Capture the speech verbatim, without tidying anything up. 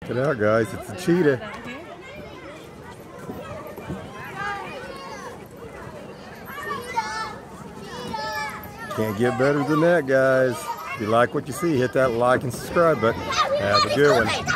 Check it out, guys. It's a cheetah. Can't get better than that, guys. If you like what you see, hit that like and subscribe button. Have a good one.